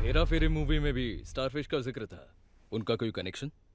हेरा फेरी movie में भी starfish का जिक्र था। उनका कोई कनेक्शन?